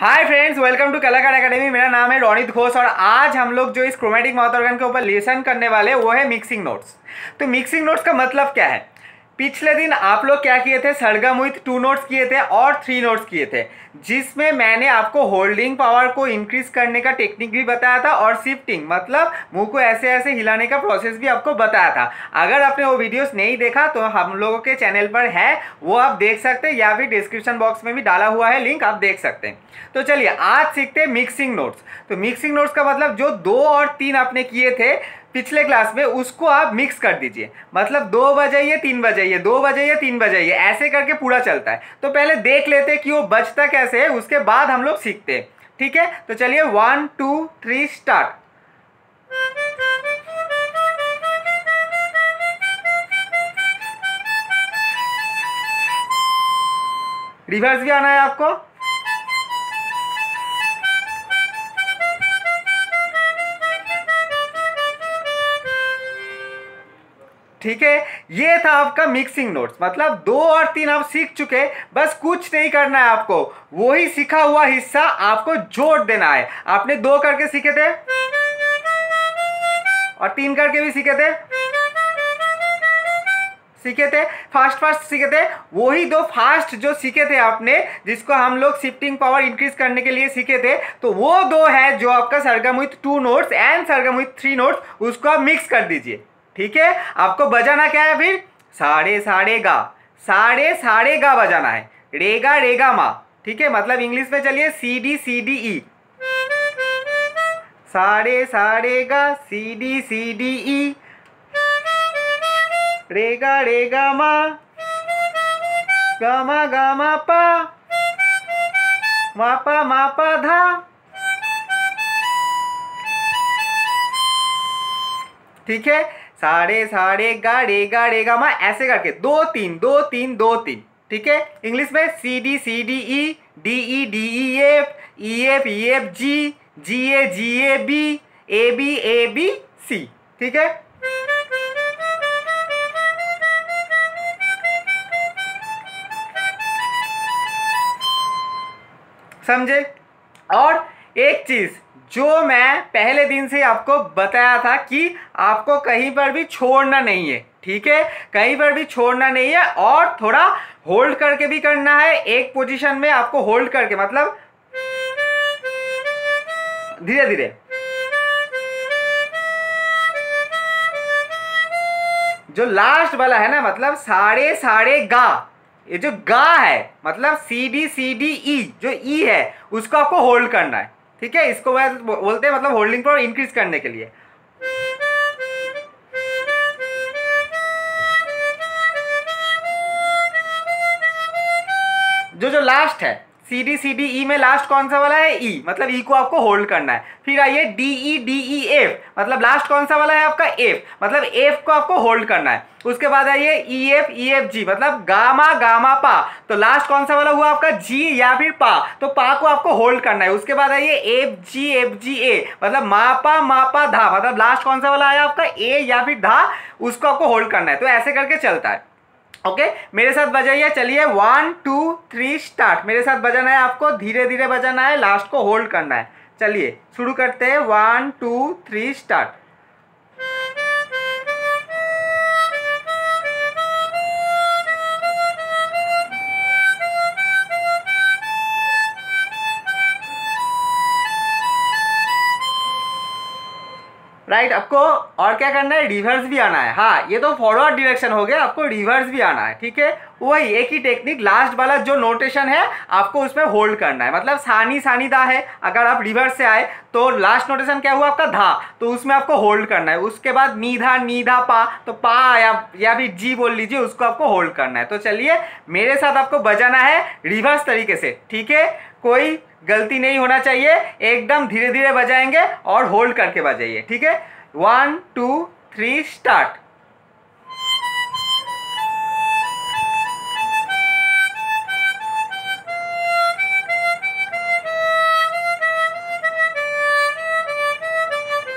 Hi friends, welcome to कलाकार academy. मेरा नाम है रोनित घोष और आज हम लोग जो इस क्रोमेटिक माउथ ऑर्गन के ऊपर लेसन करने वाले हैं वो है मिक्सिंग नोट्स। तो मिक्सिंग नोट्स का मतलब क्या है? पिछले दिन आप लोग क्या किए थे? सरगम विथ 2 नोट्स किए थे और 3 नोट्स किए थे, जिसमें मैंने आपको होल्डिंग पावर को इंक्रीज करने का टेक्निक भी बताया था और शिफ्टिंग मतलब मुंह को ऐसे ऐसे हिलाने का प्रोसेस भी आपको बताया था। अगर आपने वो वीडियोस नहीं देखा तो हम लोगों के चैनल पर है, वो आप देख सकते हैं या फिर डिस्क्रिप्शन बॉक्स में भी डाला हुआ है लिंक, आप देख सकते हैं। तो चलिए आज सीखते हैं मिक्सिंग नोट्स। तो मिक्सिंग नोट्स का मतलब जो 2 और 3 आपने किए थे पिछले क्लास में, उसको आप मिक्स कर दीजिए। मतलब 2 बजाइए 3 बजाइए, 2 बजाइए 3 बजाइए, ऐसे करके पूरा चलता है। तो पहले देख लेते हैं कि वो बजता कैसे है, उसके बाद हम लोग सीखते हैं। ठीक है, तो चलिए 1 2 3 स्टार्ट। रिवर्स भी आना है आपको। ठीक है, ये था आपका मिक्सिंग नोट्स। मतलब 2 और 3 आप सीख चुके, बस कुछ नहीं करना है आपको, वही सीखा हुआ हिस्सा आपको जोड़ देना है। आपने 2 करके सीखे थे और 3 करके भी सीखे थे, फास्ट सीखे थे। वही 2 फास्ट जो सीखे थे आपने, जिसको हम लोग शिफ्टिंग पावर इंक्रीज करने के लिए सीखे थे, तो वो 2 है जो आपका sargam with 2 notes and sargam with 3 notes, उसको आप मिक्स कर दीजिए। ठीक है, आपको बजाना क्या है फिर? साढ़े साढ़े गा बजाना है। रेगा रेगा मा। ठीक है, मतलब इंग्लिश में चलिए सी डी ई। साढ़े गा सी डी ई। रेगा रेगा मा गा मा पा धा। ठीक है, साढ़े गा रेगा मा, ऐसे करके 2 3 2 3 2 3। ठीक है, इंग्लिश में C D E, D E F G A B C. ठीक है, समझे? और एक चीज जो मैं पहले दिन से आपको बताया था कि आपको कहीं पर भी छोड़ना नहीं है। ठीक है, कहीं पर भी छोड़ना नहीं है और थोड़ा होल्ड करके भी करना है। एक पोजीशन में आपको होल्ड करके, मतलब धीरे धीरे जो लास्ट वाला है ना, मतलब साढ़े गा, ये जो गा है मतलब सी डी ई, जो ई है उसको आपको होल्ड करना है। ठीक है, इसको बोलते हैं मतलब होल्डिंग पावर इंक्रीज करने के लिए। जो लास्ट है सी डी ई में लास्ट कौन सा वाला है? ई, मतलब ई को आपको होल्ड करना है। फिर आइए डी ई एफ, मतलब लास्ट कौन सा वाला है आपका? एफ, मतलब एफ को आपको होल्ड करना है। उसके बाद आइए ई एफ जी, मतलब गामा पा, तो लास्ट कौन सा वाला हुआ आपका? जी या फिर पा, तो पा को आपको होल्ड करना है। उसके बाद आइए एफ जी ए, मतलब मा पा धा, मतलब लास्ट कौन सा वाला आया आपका? ए या फिर धा, उसको आपको होल्ड करना है। तो ऐसे करके चलता है। ओके, मेरे साथ बजाइए। चलिए 1 2 3 स्टार्ट। मेरे साथ बजाना है आपको, धीरे धीरे बजाना है, लास्ट को होल्ड करना है। चलिए शुरू करते हैं। 1 2 3 स्टार्ट। राइट, आपको और क्या करना है? रिवर्स भी आना है। हाँ, ये तो फॉरवर्ड डायरेक्शन हो गया, आपको रिवर्स भी आना है। ठीक है, वही एक ही टेक्निक, लास्ट वाला जो नोटेशन है आपको उसमें होल्ड करना है। मतलब सानी दा है, अगर आप रिवर्स से आए तो लास्ट नोटेशन क्या हुआ आपका? धा, तो उसमें आपको होल्ड करना है। उसके बाद नीधा पा, तो पा या फिर जी बोल लीजिए, उसको आपको होल्ड करना है। तो चलिए मेरे साथ आपको बजाना है रिवर्स तरीके से। ठीक है, कोई गलती नहीं होना चाहिए, एकदम धीरे धीरे बजाएंगे और होल्ड करके बजाइए। ठीक है, 1 2 3 स्टार्ट।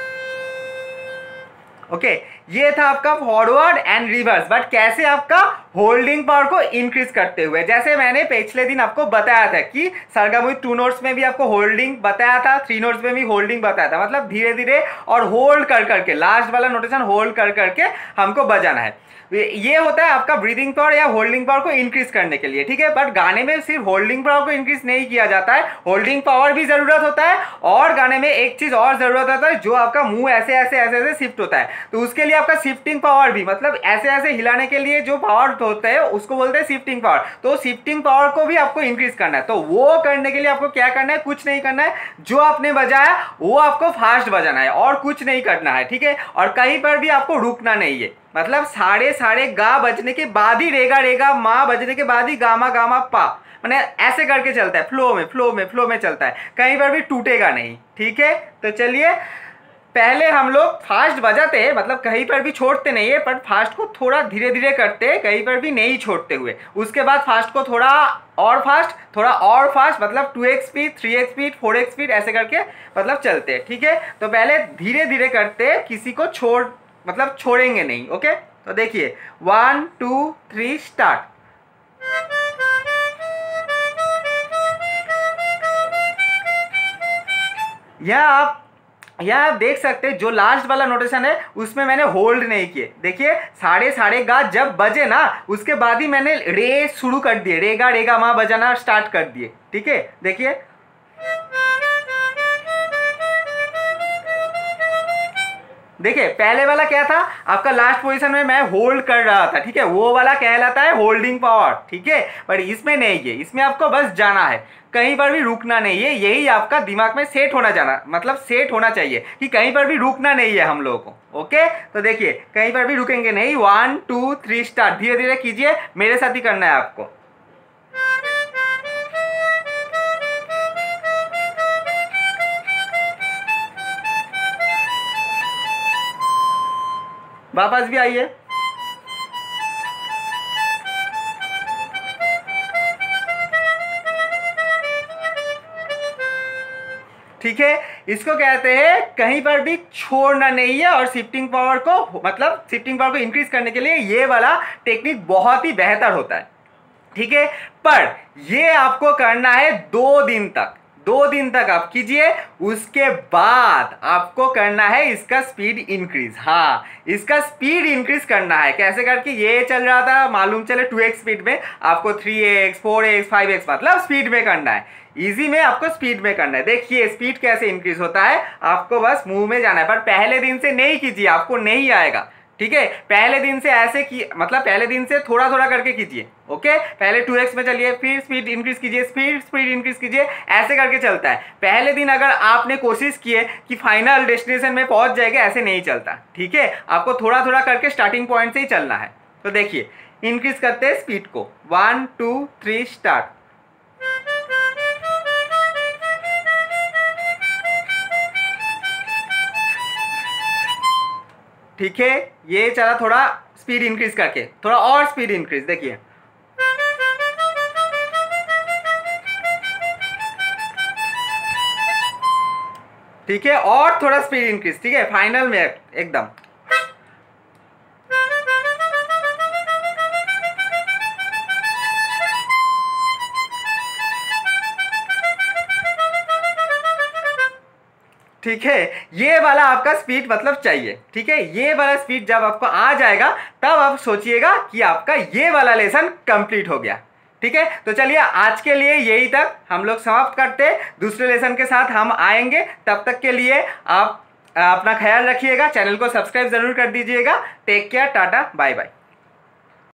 ओके, ये था आपका फॉरवर्ड एंड रिवर्स। बट कैसे आपका होल्डिंग पावर को इंक्रीज करते हुए। जैसे मैंने पिछले दिन आपको बताया था कि सरगम विद 2 नोट्स में भी आपको होल्डिंग बताया था, 3 नोट्स में भी होल्डिंग बताया था, मतलब धीरे धीरे और होल्ड कर करके, लास्ट वाला नोटेशन होल्ड कर करके हमको बजाना है। ये होता है आपका ब्रीदिंग पावर या होल्डिंग पावर को इंक्रीज करने के लिए, ठीक है। बट गाने में सिर्फ होल्डिंग पावर को इंक्रीज नहीं किया जाता है, होल्डिंग पावर भी जरूरत होता है, और गाने में एक चीज और जरूरत होता है, जो आपका मुंह ऐसे ऐसे ऐसे ऐसे शिफ्ट होता है, तो उसके लिए आपका शिफ्टिंग पावर भी, मतलब ऐसे ऐसे हिलाने के लिए जो पावर होता है उसको बोलते हैं शिफ्टिंग पावर। तो शिफ्टिंग पावर को भी आपको इंक्रीज करना है। तो वो करने के लिए आपको क्या करना है, कुछ नहीं करना है, जो आपने बजाया वो आपको फास्ट बजाना है और कुछ नहीं करना है, ठीक है। और कहीं पर भी आपको रुकना नहीं है, मतलब साढ़े साढ़े गा बजने के बाद ही रेगा रेगा मा बजने के बाद ही गामा गामा पा, मैंने ऐसे करके चलता है, फ्लो में चलता है, कहीं पर भी टूटेगा नहीं, ठीक है। तो चलिए, पहले हम लोग फास्ट बजाते हैं, मतलब कहीं पर भी छोड़ते नहीं है, पर फास्ट को थोड़ा धीरे धीरे करते हैं, कहीं पर भी नहीं छोड़ते हुए। उसके बाद फास्ट को थोड़ा और फास्ट, मतलब 2x speed, 3x speed, 4x speed ऐसे करके मतलब चलते हैं, ठीक है। तो पहले धीरे धीरे करते हैं, किसी को मतलब छोड़ेंगे नहीं, ओके। तो देखिए 1 2 3 स्टार्ट। यह आप देख सकते हैं, जो लास्ट वाला नोटेशन है उसमें मैंने होल्ड नहीं किए। देखिए साढ़े साढ़े गा जब बजे ना, उसके बाद ही मैंने रे शुरू कर दिए, रेगा रेगा माँ बजाना स्टार्ट कर दिए, ठीक है। देखिए पहले वाला क्या था आपका, लास्ट पोजीशन में मैं होल्ड कर रहा था, ठीक है, वो वाला कहलाता है होल्डिंग पावर, ठीक है। पर इसमें नहीं है, इसमें आपको बस जाना है, कहीं पर भी रुकना नहीं है। यही आपका दिमाग में सेट होना चाहिए कि कहीं पर भी रुकना नहीं है हम लोगों को, ओके। तो देखिए कहीं पर भी रुकेंगे नहीं, 1 2 3 स्टार्ट। धीरे धीरे कीजिए, मेरे साथ ही करना है आपको। वापस भी आइए, ठीक है। इसको कहते हैं कहीं पर भी छोड़ना नहीं है, और शिफ्टिंग पावर को इंक्रीज करने के लिए ये वाला टेक्निक बहुत ही बेहतर होता है, ठीक है। पर ये आपको करना है 2 दिन तक, 2 दिन तक आप कीजिए। उसके बाद आपको करना है इसका स्पीड इंक्रीज। हाँ, इसका स्पीड इंक्रीज करना है। कैसे करके, ये चल रहा था मालूम चले 2x स्पीड में, आपको 3x 4x 5x मतलब स्पीड में करना है, इजी में आपको स्पीड में करना है। देखिए स्पीड कैसे इंक्रीज होता है, आपको बस मुंह में जाना है। पर पहले दिन से नहीं कीजिए, आपको नहीं आएगा, ठीक है। पहले दिन से ऐसे की, मतलब पहले दिन से थोड़ा थोड़ा करके कीजिए, ओके। पहले 2x में चलिए, फिर स्पीड इंक्रीज कीजिए, स्पीड इंक्रीज कीजिए, ऐसे करके चलता है। पहले दिन अगर आपने कोशिश किए कि फाइनल डेस्टिनेशन में पहुंच जाएगा, ऐसे नहीं चलता, ठीक है। आपको थोड़ा थोड़ा करके स्टार्टिंग पॉइंट से ही चलना है। तो देखिए इंक्रीज करते हैं स्पीड को, 1 2 3 स्टार्ट। ठीक है, ये चला थोड़ा स्पीड इंक्रीज करके, थोड़ा और स्पीड इंक्रीज, देखिए ठीक है, और थोड़ा स्पीड इंक्रीज, ठीक है, फाइनल में एकदम। ठीक है, ये वाला आपका स्पीड मतलब चाहिए, ठीक है। ये वाला स्पीड जब आपको आ जाएगा, तब आप सोचिएगा कि आपका ये वाला लेसन कंप्लीट हो गया, ठीक है। तो चलिए आज के लिए यही तक हम लोग समाप्त करते हैं, दूसरे लेसन के साथ हम आएंगे। तब तक के लिए आप अपना ख्याल रखिएगा, चैनल को सब्सक्राइब जरूर कर दीजिएगा। Take care, tata, bye bye.